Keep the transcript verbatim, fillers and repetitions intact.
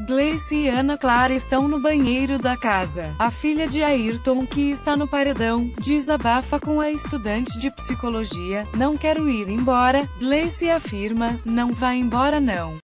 Gleice e Ana Clara estão no banheiro da casa. A filha de Ayrton, que está no paredão, desabafa com a estudante de psicologia: "Não quero ir embora." Gleice afirma: "Não vá embora não.